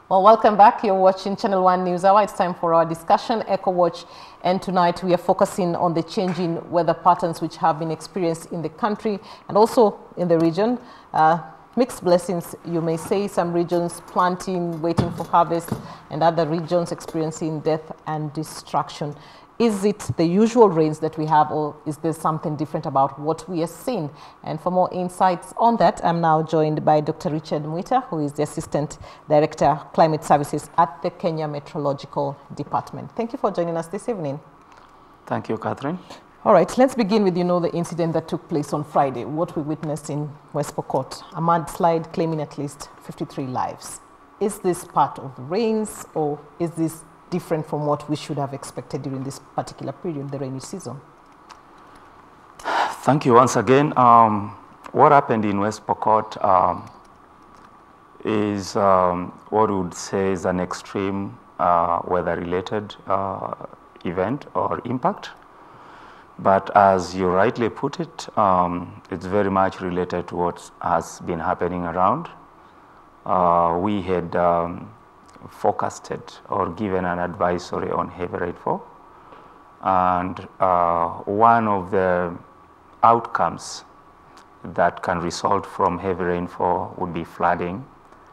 Well, welcome back. You're watching Channel One News Hour. It's time for our discussion, Echo Watch, and tonight we are focusing on the changing weather patterns which have been experienced in the country and also in the region. Mixed blessings, you may say. Some regions planting, waiting for harvest, and other regions experiencing death and destruction. Is it the usual rains that we have, or is there something different about what we are seeing? And for more insights on that, I'm now joined by Dr. Richard Mwita, who is the Assistant Director, Climate Services at the Kenya Meteorological Department. Thank you for joining us this evening. Thank you, Catherine. All right, let's begin with, the incident that took place on Friday, what we witnessed in West Pokot, a mudslide claiming at least 53 lives. Is this part of the rains, or is this different from what we should have expected during this particular period, the rainy season? Thank you once again. What happened in West Pokot is what we would say is an extreme weather-related event or impact. But as you rightly put it, it's very much related to what has been happening around. We had forecasted or given an advisory on heavy rainfall, and one of the outcomes that can result from heavy rainfall would be flooding,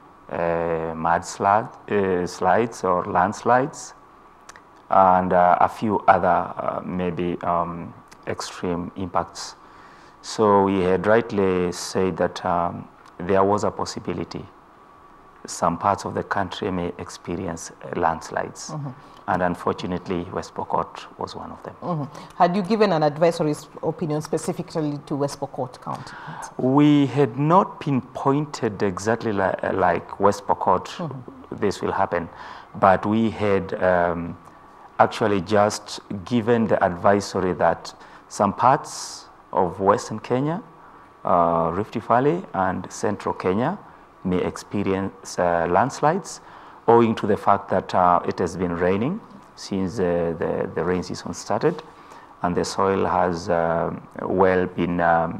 slides or landslides, and a few other maybe extreme impacts. So we had rightly said that there was a possibility some parts of the country may experience landslides. And unfortunately, West Pokot was one of them. Had you given an advisory opinion specifically to West Pokot County? We had not pinpointed exactly like West Pokot, this will happen, but we had actually just given the advisory that some parts of Western Kenya, Rift Valley and Central Kenya may experience landslides owing to the fact that it has been raining since the rain season started, and the soil has well been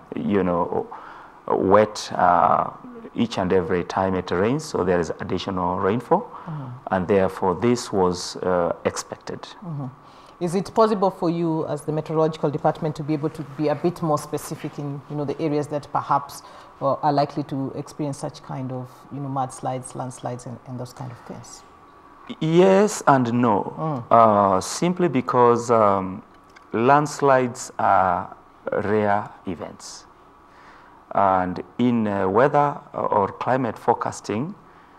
wet each and every time it rains, so there is additional rainfall, and therefore this was expected. Is it possible for you as the meteorological department to be able to be a bit more specific in the areas that perhaps are likely to experience such kind of mudslides, landslides, and those kind of things? Yes and no. Simply because landslides are rare events, and in weather or climate forecasting,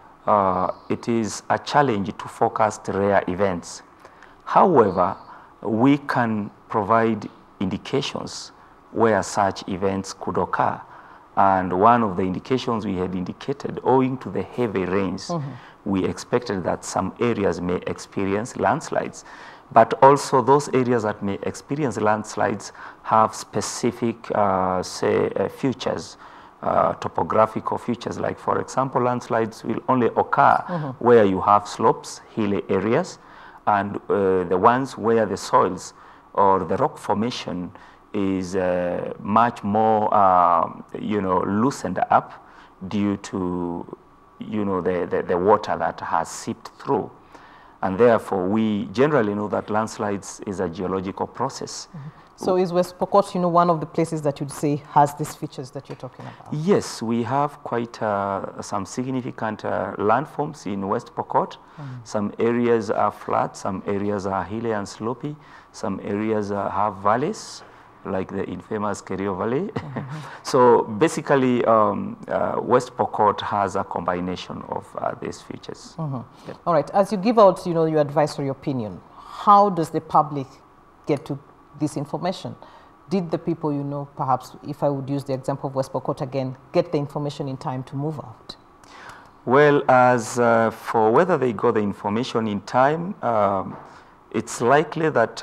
it is a challenge to forecast rare events. However, we can provide indications where such events could occur. And one of the indications we had indicated, owing to the heavy rains, we expected that some areas may experience landslides. But also those areas that may experience landslides have specific, features, topographical features. Like, for example, landslides will only occur where you have slopes, hilly areas, and the ones where the soils or the rock formation is much more, loosened up due to, the water that has seeped through. And therefore, we generally know that landslides is a geological process. So is West Pokot, one of the places that you'd say has these features that you're talking about? Yes, we have quite some significant landforms in West Pokot. Some areas are flat, some areas are hilly and slopey, some areas have valleys, like the infamous Kerio Valley. So basically, West Pokot has a combination of these features. Yep. All right, as you give out, your advisory opinion, how does the public get to this information? Did the people, perhaps, if I would use the example of West Pokot again, get the information in time to move out? Well, as for whether they got the information in time, it's likely that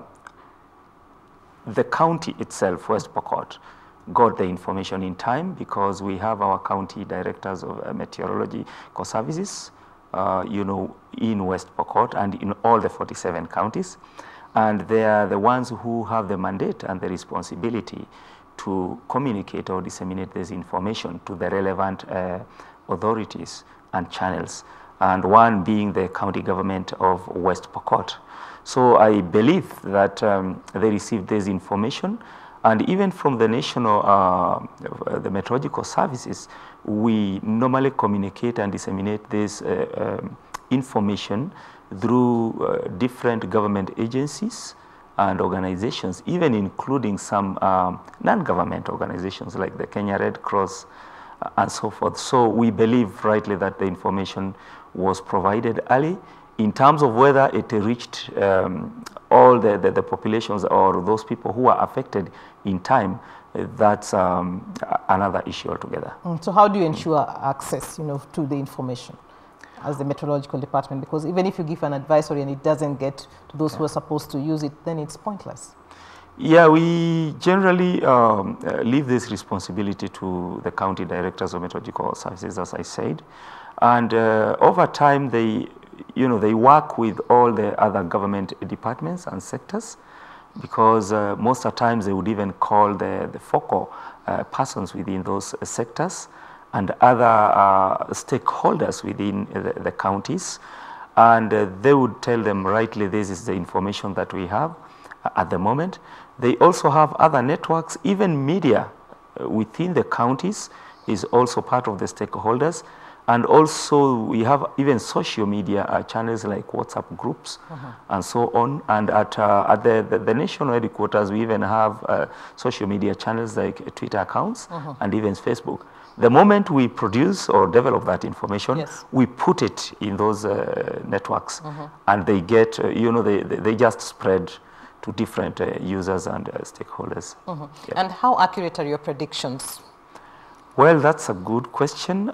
the county itself, West Pokot, got the information in time because we have our county directors of meteorological services, in West Pokot and in all the 47 counties. And they are the ones who have the mandate and the responsibility to communicate or disseminate this information to the relevant authorities and channels. and one being the county government of West Pokot. So I believe that they received this information, and even from the national, the meteorological services, we normally communicate and disseminate this information through different government agencies and organizations, even including some non-government organizations like the Kenya Red Cross and so forth. So we believe rightly that the information was provided early. In terms of whether it reached all the populations or those people who are affected in time, that's another issue altogether. So how do you ensure access, to the information as the meteorological department? Because even if you give an advisory and it doesn't get to those who are supposed to use it, then it's pointless. Yeah, we generally leave this responsibility to the county directors of meteorological services, as I said, and over time they work with all the other government departments and sectors, because most of the times they would even call the focal persons within those sectors and other stakeholders within the counties, and they would tell them rightly, this is the information that we have at the moment. They also have other networks, even media within the counties is also part of the stakeholders. And also we have even social media channels like WhatsApp groups and so on. And at the national headquarters, we even have social media channels like Twitter accounts and even Facebook. The moment we produce or develop that information, we put it in those networks, and they get, they just spread to different users and stakeholders. Yeah. And how accurate are your predictions? Well, that's a good question.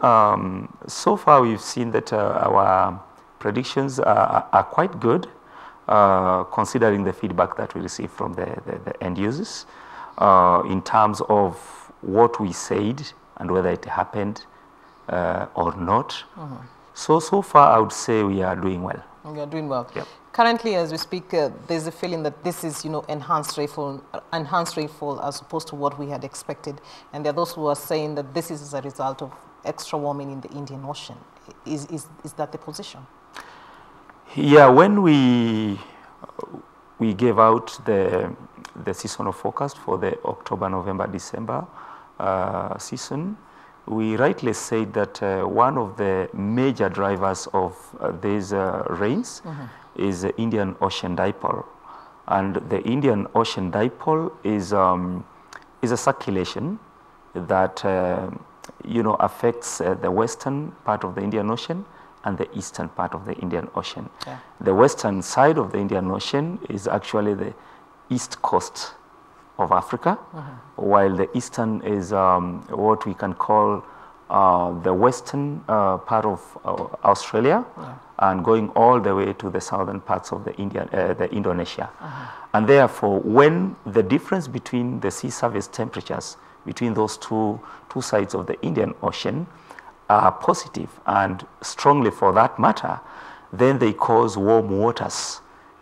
So far, we've seen that our predictions are quite good, considering the feedback that we receive from the end users in terms of what we said and whether it happened or not. So far, I would say we are doing well. We are doing well. Yep. Currently, as we speak, there's a feeling that this is, enhanced rainfall as opposed to what we had expected. And there are those who are saying that this is as a result of extra warming in the Indian Ocean. Is that the position? Yeah, when we gave out the seasonal forecast for the October, November, December season, we rightly said that one of the major drivers of these rains is the Indian Ocean Dipole. And the Indian Ocean Dipole is a circulation that affects the western part of the Indian Ocean and the eastern part of the Indian Ocean. Yeah. The western side of the Indian Ocean is actually the east coast of Africa, while the eastern is what we can call the western part of Australia, and going all the way to the southern parts of the Indonesia. And therefore, when the difference between the sea surface temperatures between those two sides of the Indian Ocean are positive and strongly for that matter, then they cause warm waters,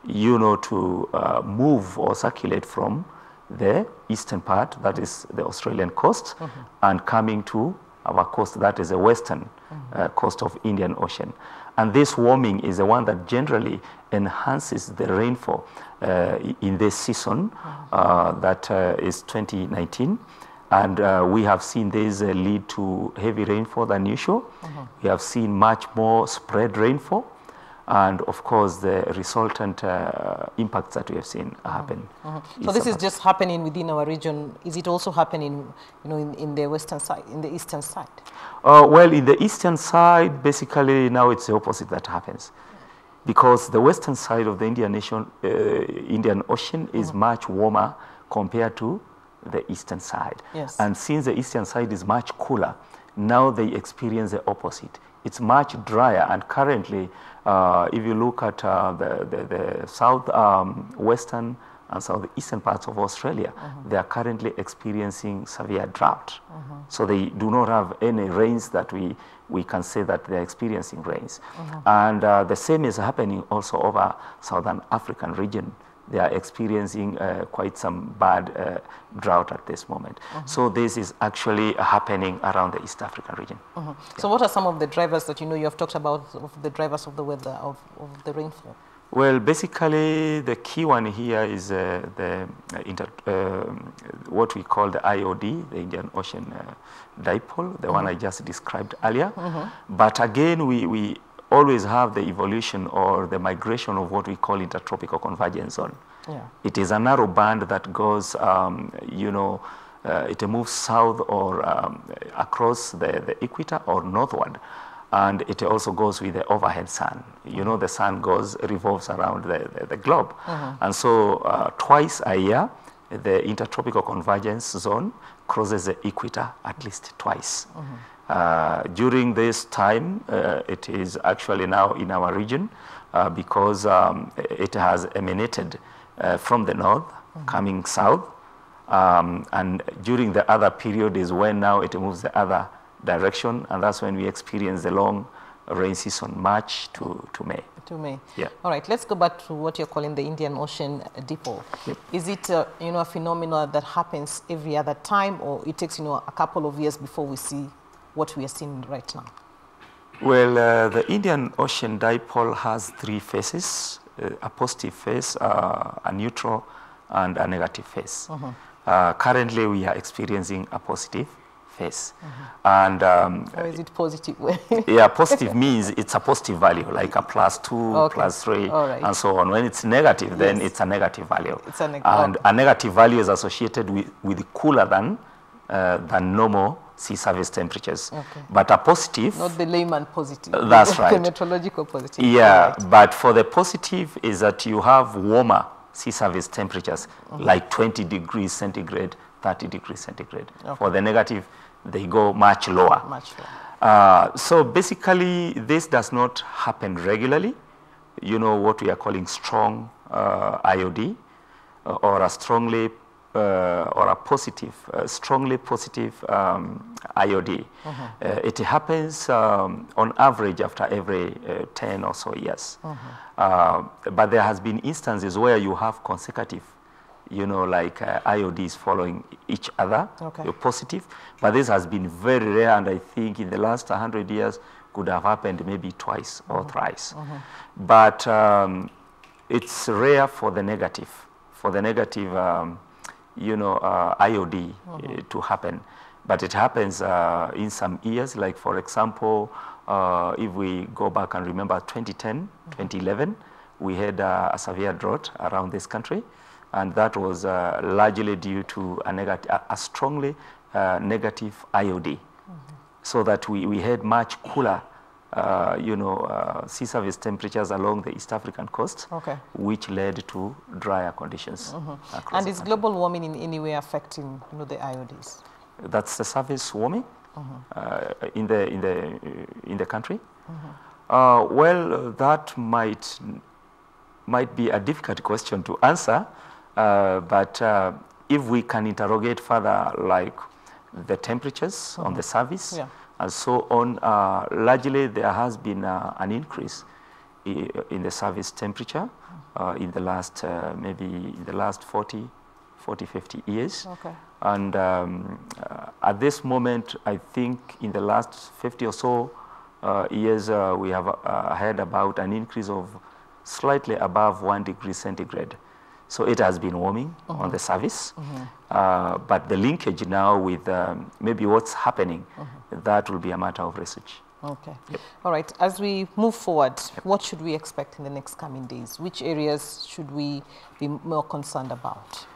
to move or circulate from the eastern part, that is the Australian coast, and coming to our coast, that is the western coast of Indian Ocean. And this warming is the one that generally enhances the rainfall in this season, that is 2019. And we have seen this lead to heavy rainfall than usual. We have seen much more spread rainfall. And of course, the resultant impacts that we have seen happen. So this is just happening within our region. Is it also happening, in the western side, in the eastern side? Well, in the eastern side, basically now it's the opposite that happens, because the western side of the Indian Ocean is much warmer compared to the eastern side. Yes. And since the eastern side is much cooler, now they experience the opposite. It's much drier, and currently, if you look at the south western and southeastern parts of Australia, they are currently experiencing severe drought. So they do not have any rains that we can say that they are experiencing rains. And the same is happening also over Southern African region, they are experiencing quite some bad drought at this moment. So this is actually happening around the East African region. Yeah. So what are some of the drivers that you have talked about, of the drivers of the weather, of the rainfall? Well, basically, the key one here is what we call the IOD, the Indian Ocean Dipole, the one I just described earlier. But again, we always have the evolution or the migration of what we call intertropical convergence zone. Yeah. It is a narrow band that goes, it moves south or across the equator or northward. And it also goes with the overhead sun. The sun revolves around the globe. And so twice a year, the intertropical convergence zone crosses the equator at least twice. During this time, it is actually now in our region because it has emanated from the north, coming south. And during the other period is when now it moves the other direction, and that's when we experience the long rain season, March to May. To May. Yeah. All right, let's go back to what you're calling the Indian Ocean Dipole. Yep. Is it a phenomenon that happens every other time, or it takes a couple of years before we see what we are seeing right now? Well, the Indian Ocean Dipole has three phases: a positive phase, a neutral, and a negative phase. Currently, we are experiencing a positive phase. And or is it positive? Yeah, positive means it's a positive value, like a +2, +3, and so on. When it's negative, then it's a negative value. It's a and a negative value is associated with cooler than normal sea surface temperatures. But a positive, not the layman positive. That's right. The meteorological positive. Yeah, but for the positive is that you have warmer sea surface temperatures, like 20 degrees centigrade, 30 degrees centigrade. For the negative, they go much lower. Much lower. So basically, this does not happen regularly. What we are calling strong IOD, or a strongly or a positive, strongly positive IOD. It happens on average after every 10 or so years. But there has been instances where you have consecutive, like IODs following each other, positive. But this has been very rare, and I think in the last 100 years could have happened maybe twice or thrice. But it's rare for the negative. IOD to happen. But it happens in some years, like for example, if we go back and remember 2010, 2011, we had a severe drought around this country, and that was largely due to a strongly negative IOD. So that we had much cooler sea surface temperatures along the East African coast, which led to drier conditions. And is global warming in any way affecting the IODs? That's the surface warming in the country. Well, that might be a difficult question to answer, but if we can interrogate further, like the temperatures on the surface, and so on, largely there has been an increase in the surface temperature in the last, maybe in the last 40, 50 years. And at this moment, I think in the last 50 or so years, we have had about an increase of slightly above 1 degree centigrade. So it has been warming on the surface, but the linkage now with maybe what's happening, that will be a matter of research. All right, as we move forward, what should we expect in the next coming days? Which areas should we be more concerned about?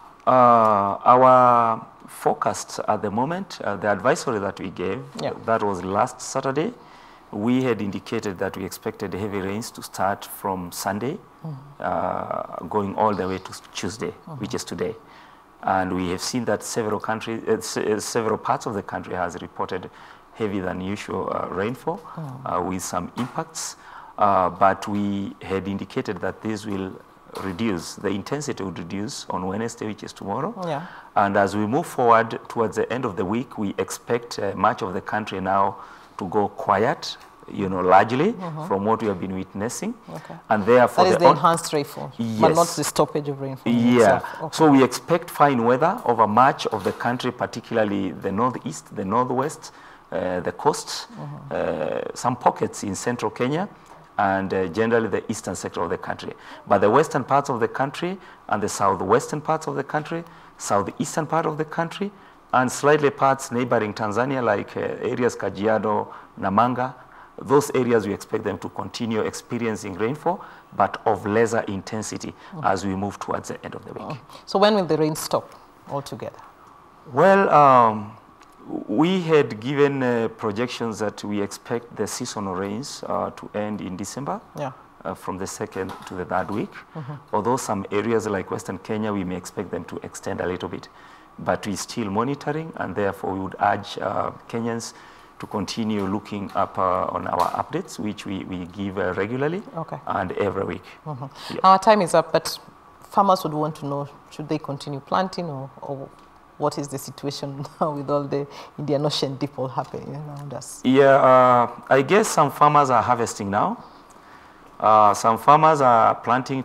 Our forecast at the moment, the advisory that we gave, that was last Saturday, we had indicated that we expected heavy rains to start from Sunday, going all the way to Tuesday, which is today. And we have seen that several parts of the country has reported heavier than usual rainfall with some impacts. But we had indicated that this will reduce, the intensity would reduce on Wednesday, which is tomorrow. And as we move forward towards the end of the week, we expect much of the country now to go quiet, you know, largely from what we have been witnessing. Okay. And therefore that is the enhanced rainfall, yes, but not the stoppage of rainfall. Yeah. Okay. So we expect fine weather over much of the country, particularly the northeast, the northwest, the coast, some pockets in central Kenya, and generally the eastern sector of the country. But the western parts of the country and the southwestern parts of the country, southeastern part of the country, and slightly parts neighboring Tanzania like areas Kajiado, Namanga, those areas we expect them to continue experiencing rainfall, but of lesser intensity as we move towards the end of the week. So when will the rain stop altogether? Well, we had given projections that we expect the seasonal rains to end in December. Yeah. From the 2nd to the 3rd week. Although some areas like Western Kenya, we may expect them to extend a little bit. But we're still monitoring, and therefore we would urge Kenyans to continue looking up on our updates, which we give regularly and every week. Yeah. Our time is up, but farmers would want to know, should they continue planting, or what is the situation now with all the Indian Ocean dipole happening around us? Yeah, I guess some farmers are harvesting now. Some farmers are planning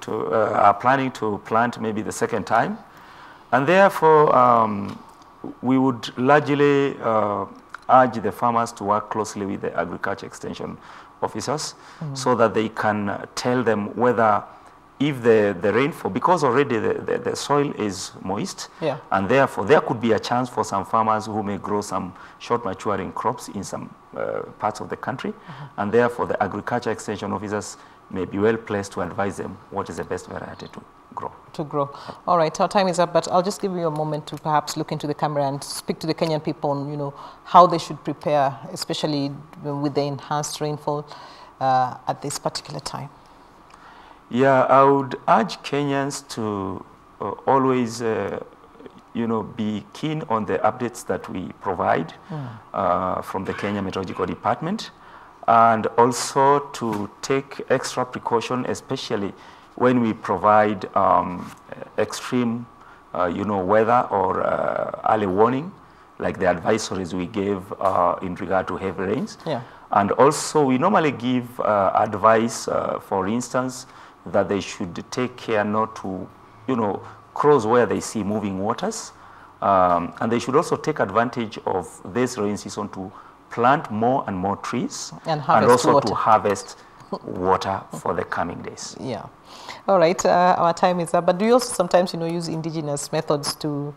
to plant maybe the 2nd time. And therefore, we would largely urge the farmers to work closely with the agriculture extension officers so that they can tell them whether, if the rainfall, because already the soil is moist, and therefore there could be a chance for some farmers who may grow some short maturing crops in some parts of the country, and therefore the agriculture extension officers may be well placed to advise them what is the best variety to grow. All right, our time is up, but I'll just give you a moment to perhaps look into the camera and speak to the Kenyan people on, you know, how they should prepare, especially with the enhanced rainfall at this particular time. Yeah, I would urge Kenyans to always, you know, be keen on the updates that we provide from the Kenya Meteorological Department, and also to take extra precaution, especially when we provide extreme, you know, weather or early warning, like the advisories we gave in regard to heavy rains. Yeah. And also, we normally give advice, for instance, that they should take care not to, you know, cross where they see moving waters. And they should also take advantage of this rain season to plant more and more trees, and also to harvest water for the coming days. Yeah. All right, our time is up. But do you also sometimes, you know, use indigenous methods to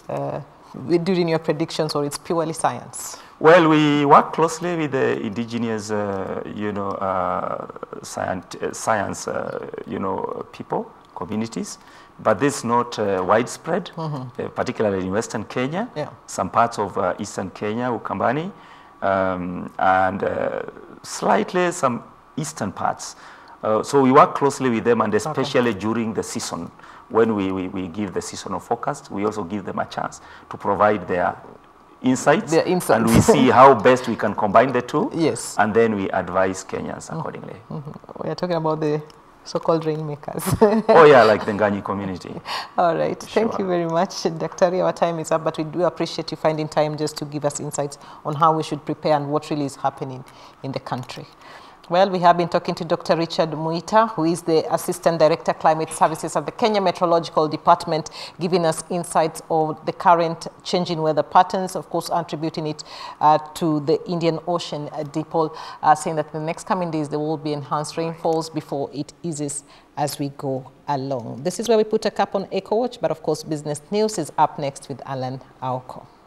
during your predictions, or it's purely science? Well, we work closely with the indigenous, you know, science, you know, people, communities. But this is not widespread, particularly in Western Kenya, some parts of Eastern Kenya, Ukambani, and slightly some eastern parts. So we work closely with them, and especially during the season, when we give the seasonal forecast, we also give them a chance to provide their insights. And we see how best we can combine the two. Yes. And then we advise Kenyans accordingly. We are talking about the so-called rainmakers. Oh yeah, like the Nganyi community. All right. Thank you very much, Dr. Our time is up, but we do appreciate you finding time just to give us insights on how we should prepare and what really is happening in the country. Well, we have been talking to Dr. Richard Muita, who is the Assistant Director, Climate Services at the Kenya Meteorological Department, giving us insights of the current changing weather patterns, of course, attributing it to the Indian Ocean dipole, saying that in the next coming days there will be enhanced rainfalls before it eases as we go along. This is where we put a cap on EcoWatch, but of course, business news is up next with Alan Aoko.